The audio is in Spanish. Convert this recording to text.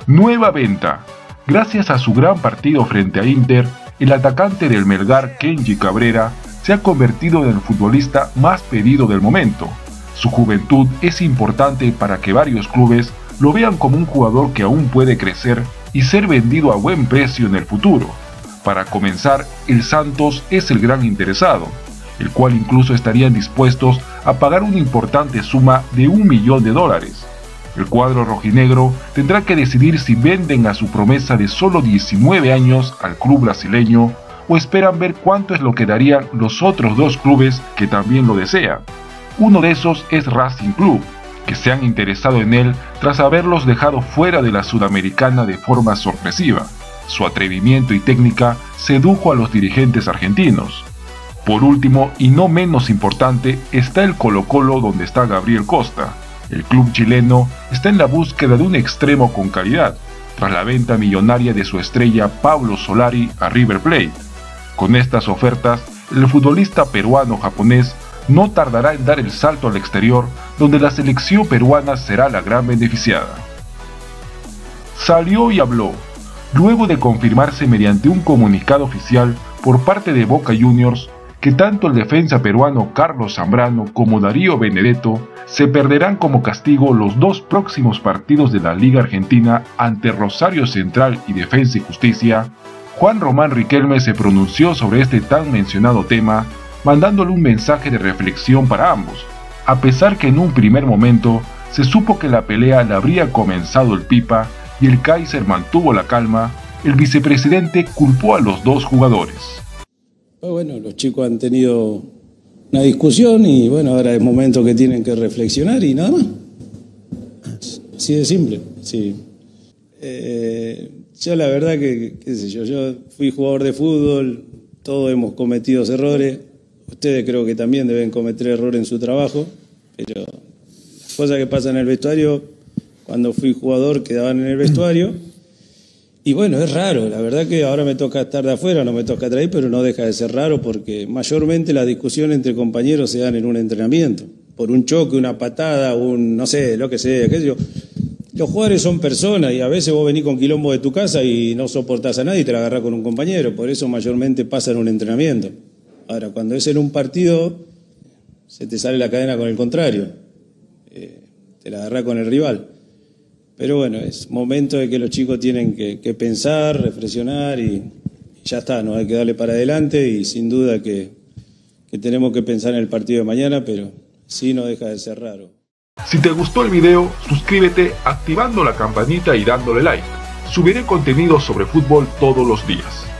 Nueva venta. Gracias a su gran partido frente a Inter, el atacante del Melgar, Kenji Cabrera, se ha convertido en el futbolista más pedido del momento. Su juventud es importante para que varios clubes lo vean como un jugador que aún puede crecer y ser vendido a buen precio en el futuro. Para comenzar, el Santos es el gran interesado, el cual incluso estarían dispuestos a pagar una importante suma de $1 millón. El cuadro rojinegro tendrá que decidir si venden a su promesa de solo 19 años al club brasileño o esperan ver cuánto es lo que darían los otros dos clubes que también lo desean. Uno de esos es Racing Club, que se han interesado en él tras haberlos dejado fuera de la Sudamericana de forma sorpresiva. Su atrevimiento y técnica sedujo a los dirigentes argentinos. Por último, y no menos importante, está el Colo-Colo, donde está Gabriel Costa. El club chileno está en la búsqueda de un extremo con calidad, tras la venta millonaria de su estrella Pablo Solari a River Plate. Con estas ofertas, el futbolista peruano-japonés no tardará en dar el salto al exterior, donde la selección peruana será la gran beneficiada. Salió y habló. Luego de confirmarse mediante un comunicado oficial por parte de Boca Juniors, que tanto el defensa peruano Carlos Zambrano como Darío Benedetto se perderán como castigo los dos próximos partidos de la Liga Argentina ante Rosario Central y Defensa y Justicia, Juan Román Riquelme se pronunció sobre este tan mencionado tema, mandándole un mensaje de reflexión para ambos, a pesar que en un primer momento se supo que la pelea la habría comenzado el Pipa y el Kaiser mantuvo la calma. El vicepresidente culpó a los dos jugadores. Bueno, los chicos han tenido una discusión y bueno, ahora es momento que tienen que reflexionar y nada más. Así de simple, sí. Yo la verdad que, qué sé yo fui jugador de fútbol, todos hemos cometido errores, ustedes creo que también deben cometer errores en su trabajo, pero las cosas que pasan en el vestuario, cuando fui jugador quedaban en el vestuario. Y bueno, es raro, la verdad que ahora me toca estar de afuera, no me toca traer, pero no deja de ser raro porque mayormente las discusiones entre compañeros se dan en un entrenamiento, por un choque, una patada, no sé, lo que sea, qué sé yo. Los jugadores son personas y a veces vos venís con quilombo de tu casa y no soportás a nadie y te la agarrás con un compañero, por eso mayormente pasa en un entrenamiento. Ahora, cuando es en un partido, se te sale la cadena con el contrario, te la agarrás con el rival. Pero bueno, es momento de que los chicos tienen que pensar, reflexionar y ya está, no hay que darle para adelante y sin duda que tenemos que pensar en el partido de mañana, pero sí no deja de ser raro. Si te gustó el video, suscríbete activando la campanita y dándole like. Subiré contenido sobre fútbol todos los días.